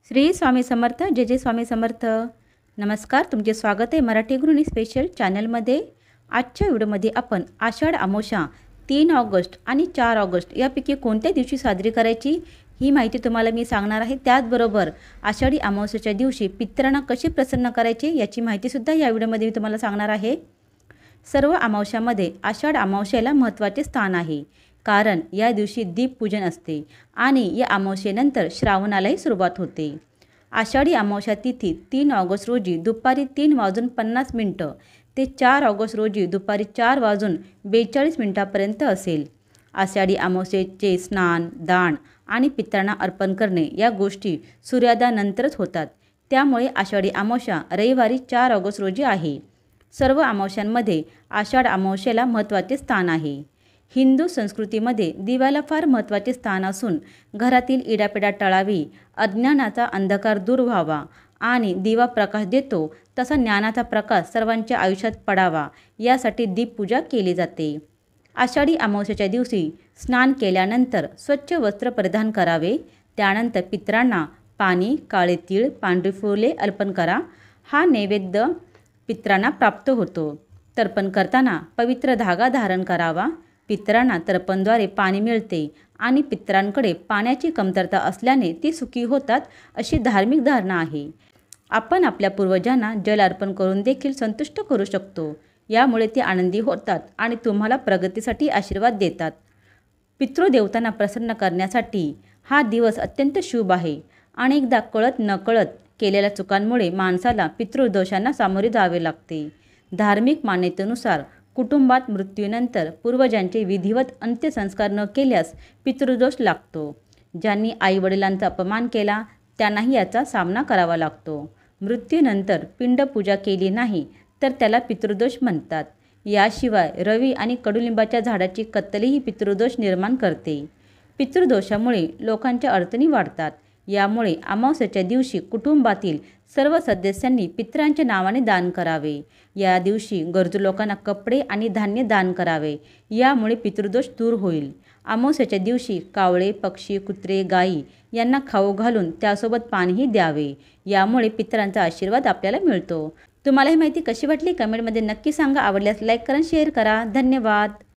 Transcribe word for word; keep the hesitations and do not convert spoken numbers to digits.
श्री स्वामी समर्थ. जय जय स्वामी समर्थ. नमस्कार, तुमचे स्वागत आहे मराठी गृहिणी स्पेशल चॅनलमध्ये. आजच्या व्हिडिओमध्ये आपण आषाढ अमावस्या तीन ऑगस्ट आणि चार ऑगस्ट यापैकी कोणत्या दिवशी साजरी करायची ही माहिती तुम्हाला मी सांगणार आहे. त्याचबरोबर आषाढी अमावस्येच्या दिवशी पितरांना कसे प्रसन्न करायचे याची माहितीसुद्धा या व्हिडिओमध्ये मी तुम्हाला सांगणार आहे. सर्व अमावस्यामध्ये आषाढ अमावस्येला महत्त्वाचे स्थान आहे, कारण या दिवशी दीपपूजन असते आणि या अमावस्येनंतर श्रावणालाही सुरुवात होते. आषाढी अमावस्या तिथी तीन ऑगस्ट रोजी दुपारी तीन वाजून पन्नास मिनटं ते चार ऑगस्ट रोजी दुपारी चार वाजून बेचाळीस मिनटापर्यंत असेल. आषाढी अमावस्येचे स्नान, दान आणि पितरांना अर्पण करणे या गोष्टी सूर्योदयानंतरच होतात. त्यामुळे आषाढी अमावस्या रविवारी चार ऑगस्ट रोजी आहे. सर्व अमावस्यांमध्ये आषाढ अमावस्येला महत्त्वाचे स्थान आहे. हिंदू संस्कृतीमध्ये दिव्याला फार महत्त्वाचे स्थान असून घरातील इडापिडा टळावी, अज्ञानाचा अंधकार दूर व्हावा आणि दिवा प्रकाश देतो तसा ज्ञानाचा प्रकाश सर्वांच्या आयुष्यात पडावा यासाठी दीपपूजा केली जाते. आषाढी अमावस्येच्या दिवशी स्नान केल्यानंतर स्वच्छ वस्त्र परिधान करावे. त्यानंतर पितरांना पाणी, काळे तीळ, पांढरी फुले अर्पण करा. हा नैवेद्य पितरांना प्राप्त होतो. तर्पण करताना पवित्र धागा धारण करावा. पितरांना तर्पणद्वारे पाणी मिळते आणि पितरांकडे पाण्याची कमतरता असल्याने ती सुखी होतात अशी धार्मिक धारणा आहे. आपण आपल्या पूर्वजांना जल अर्पण करून देखील संतुष्ट करू शकतो. यामुळे ते आनंदी होतात आणि तुम्हाला प्रगतीसाठी आशीर्वाद देतात. पितृदेवतांना प्रसन्न करण्यासाठी हा दिवस अत्यंत शुभ आहे. अनेकदा कळत नकळत केलेल्या चुकांमुळे माणसाला पितृदोषांना सामोरे जावे लागते. धार्मिक मान्यतेनुसार कुटुंबात मृत्यूनंतर पूर्वजांचे विधिवत अंत्यसंस्कार न केल्यास पितृदोष लागतो. ज्यांनी आईवडिलांचा अपमान केला त्यांनाही याचा सामना करावा लागतो. मृत्यूनंतर पिंडपूजा केली नाही तर त्याला पितृदोष म्हणतात. याशिवाय रवी आणि कडुलिंबाच्या झाडाची कत्तलीही पितृदोष निर्माण करते. पितृदोषामुळे लोकांच्या अडचणी वाढतात. यामुळे अमावस्येच्या दिवशी कुटुंबातील सर्व सदस्यांनी पितरांच्या नावाने दान करावे. या दिवशी गरजू लोकांना कपडे आणि धान्य दान करावे. यामुळे पितृदोष दूर होईल. अमावस्येच्या दिवशी कावळे, पक्षी, कुत्रे, गायी यांना खाऊ घालून त्यासोबत पाणीही द्यावे. यामुळे पितरांचा आशीर्वाद आपल्याला मिळतो. तुम्हाला ही माहिती कशी वाटली कमेंटमध्ये नक्की सांगा. आवडल्यास लाईक करा, शेअर करा. धन्यवाद.